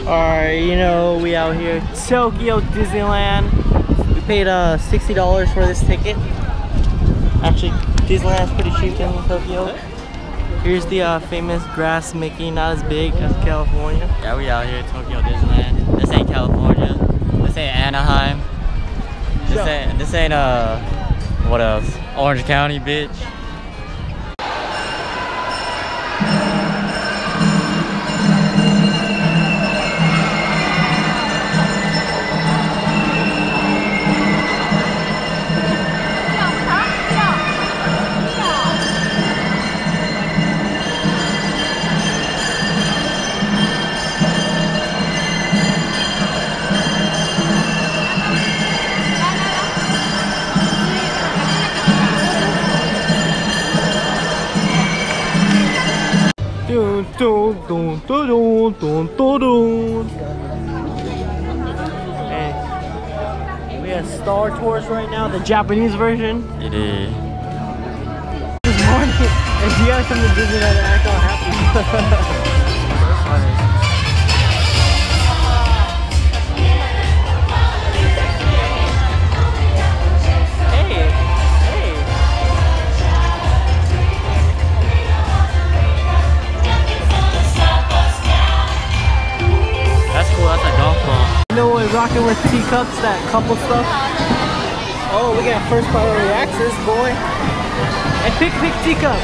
Alright, you know, we out here, Tokyo Disneyland. We paid $60 for this ticket. Actually, Disneyland's pretty cheap in Tokyo. Here's the famous grass Mickey, not as big as California. Yeah, we out here, Tokyo Disneyland. This ain't California. This ain't Anaheim. This ain't what else? Orange County, bitch. Hey, we have Star Tours right now, the Japanese version. It is. This morning, if you guys come to Disneyland and act all happy. Rocking with teacups, that couple stuff. Oh, we got first priority access, boy. And pick teacup.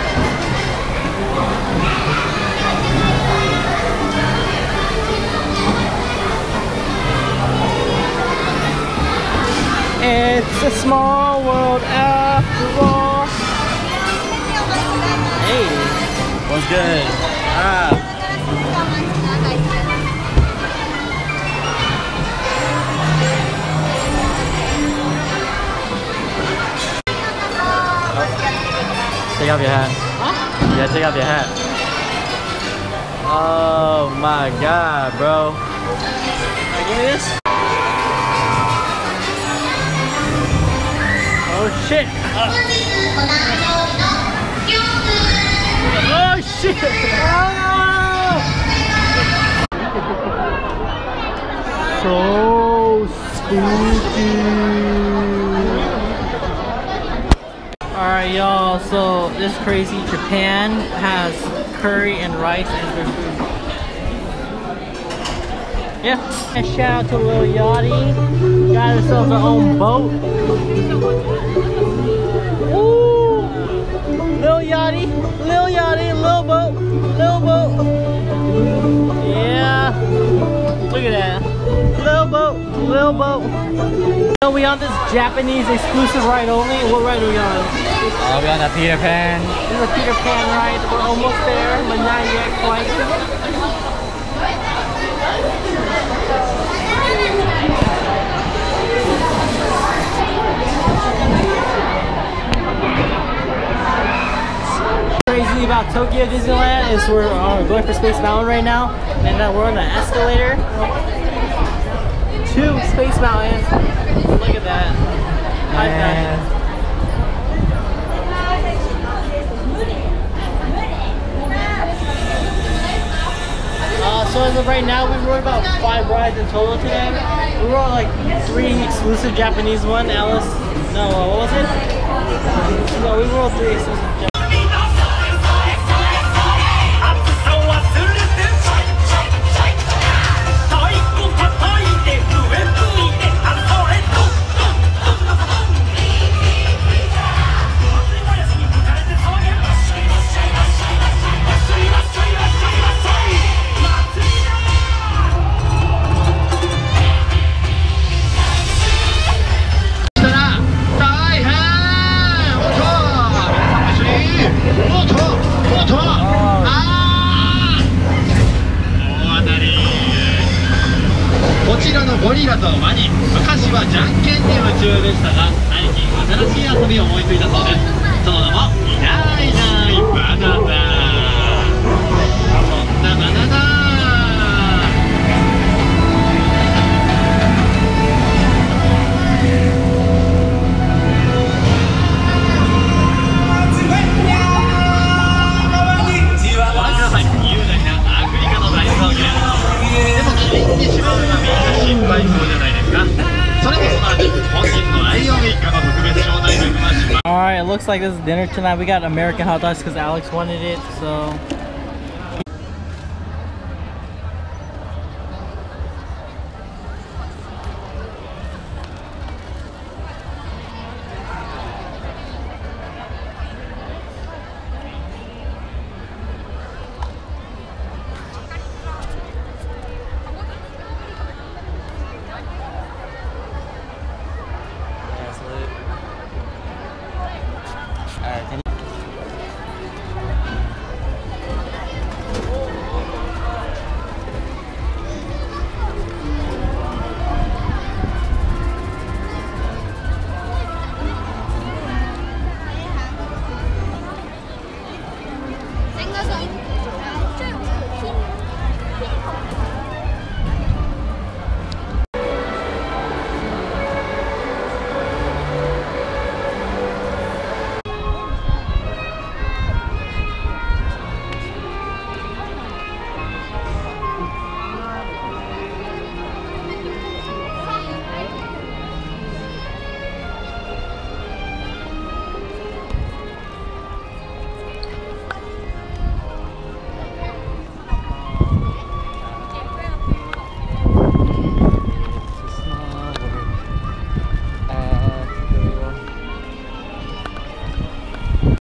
It's a small world after all. Hey, what's good? Take off your hat. Huh? Yeah, take off your hat. Oh my god, bro. Give me this. Oh shit. Oh shit. Oh! So spooky. Alright y'all, so this is crazy. Japan has curry and rice and their food. Yeah. And shout out to Lil Yachty. Got ourselves our own boat. Ooh! Lil Yachty, Lil boat, Lil boat. Yeah. Look at that. Lil boat. So we on this Japanese exclusive ride only. What ride are we on? We're on the Peter Pan. This is a Peter Pan ride. We're almost there, but not yet quite. Crazy about Tokyo Disneyland is we're going for Space Mountain right now, and we're on the escalator to Space Mountain. Look at that. High fashion. So as of right now, we rode about 5 rides in total today. We rode like 3 exclusive Japanese one. Alice, no, what was it? No, we rode 3 exclusive Japanese. looks like this is dinner tonight. We got American hot dogs because Alex wanted it, so.